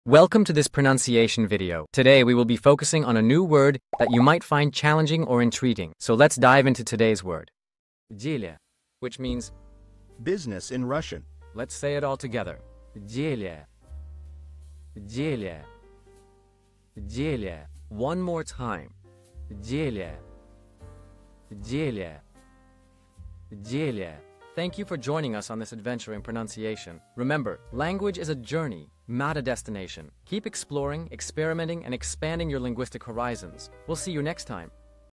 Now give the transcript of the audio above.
Welcome to this pronunciation video. Today we will be focusing on a new word that you might find challenging or intriguing. So let's dive into today's word. Деле, which means business in Russian. Let's say it all together. Деле. Деле. Деле. One more time. Деле. Деле. Деле. Thank you for joining us on this adventure in pronunciation. Remember, language is a journey, not a destination. Keep exploring, experimenting, and expanding your linguistic horizons. We'll see you next time.